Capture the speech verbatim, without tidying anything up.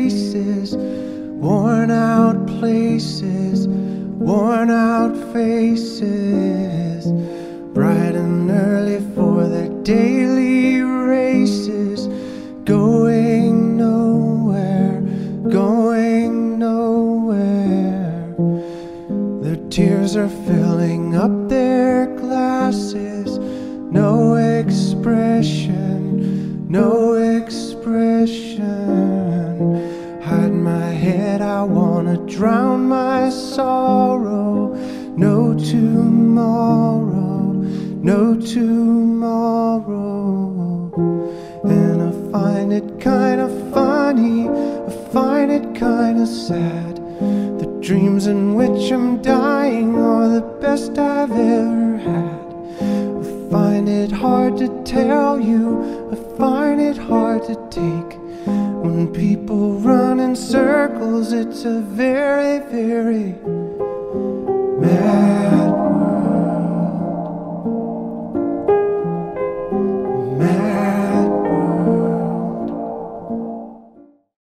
faces, worn out places, worn out faces, bright and early for their daily races, going nowhere, going nowhere. Their tears are filling up their glasses, no expression, no expression. Hide my head, I wanna drown my sorrow. No tomorrow, no tomorrow. And I find it kinda funny, I find it kinda sad. The dreams in which I'm dying are the best I've ever had. I find it hard to tell you, I find it hard to take. When people run in circles, it's a very, very mad